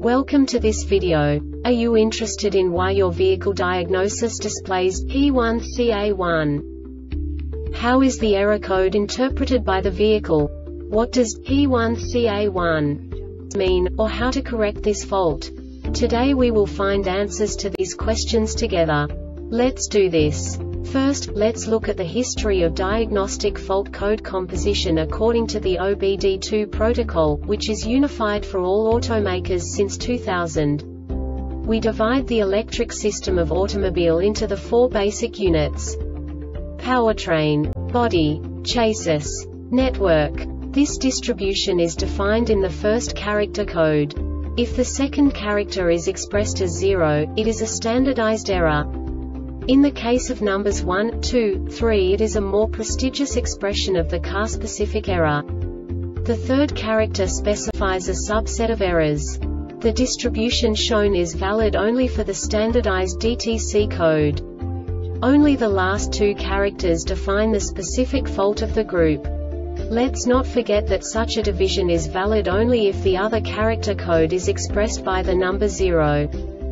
Welcome to this video. Are you interested in why your vehicle diagnosis displays P1CA1? How is the error code interpreted by the vehicle? What does P1CA1 mean, or how to correct this fault? Today we will find answers to these questions together. Let's do this. First, let's look at the history of diagnostic fault code composition according to the OBD2 protocol, which is unified for all automakers since 2000. We divide the electric system of automobile into the four basic units: powertrain, body, chassis, network. This distribution is defined in the first character code. If the second character is expressed as 0, it is a standardized error. In the case of numbers 1, 2, 3, it is a more prestigious expression of the car-specific error. The third character specifies a subset of errors. The distribution shown is valid only for the standardized DTC code. Only the last two characters define the specific fault of the group. Let's not forget that such a division is valid only if the other character code is expressed by the number 0.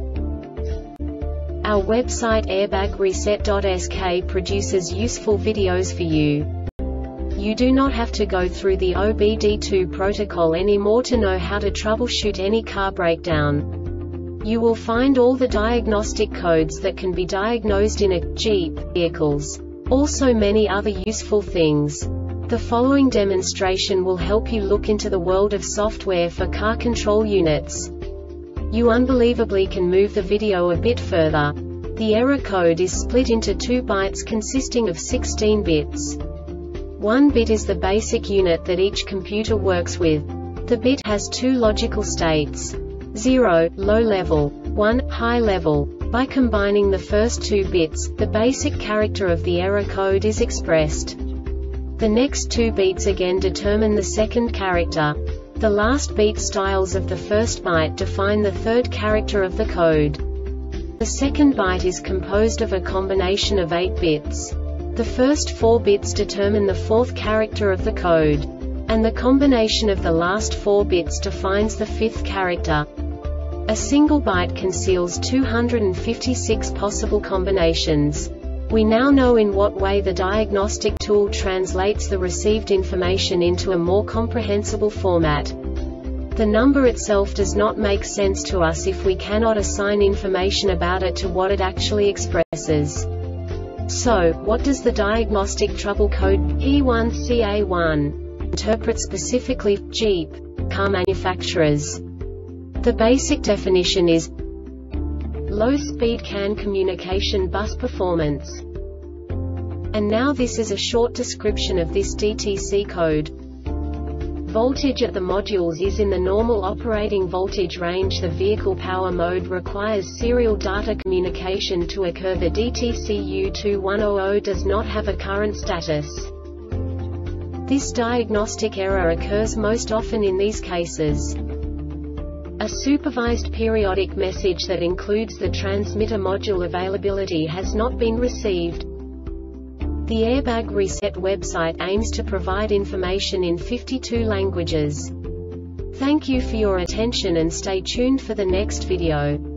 Our website airbagreset.sk produces useful videos for you. You do not have to go through the OBD2 protocol anymore to know how to troubleshoot any car breakdown. You will find all the diagnostic codes that can be diagnosed in a Jeep vehicles. Also many other useful things. The following demonstration will help you look into the world of software for car control units. You unbelievably can move the video a bit further. The error code is split into 2 bytes consisting of 16 bits. 1 bit is the basic unit that each computer works with. The bit has 2 logical states: 0, low level, 1, high level. By combining the first 2 bits, the basic character of the error code is expressed. The next 2 beats again determine the second character. The last beat styles of the first byte define the third character of the code. The second byte is composed of a combination of 8 bits. The first 4 bits determine the fourth character of the code. And the combination of the last 4 bits defines the fifth character. A single byte conceals 256 possible combinations. We now know in what way the diagnostic tool translates the received information into a more comprehensible format. The number itself does not make sense to us if we cannot assign information about it to what it actually expresses. So, what does the diagnostic trouble code P1CA1 interpret specifically for Jeep car manufacturers? The basic definition is low-speed CAN communication bus performance. And now this is a short description of this DTC code. Voltage at the modules is in the normal operating voltage range. The vehicle power mode requires serial data communication to occur. The DTC U2100 does not have a current status. This diagnostic error occurs most often in these cases: a supervised periodic message that includes the transmitter module availability has not been received. The Airbag Reset website aims to provide information in 52 languages. Thank you for your attention and stay tuned for the next video.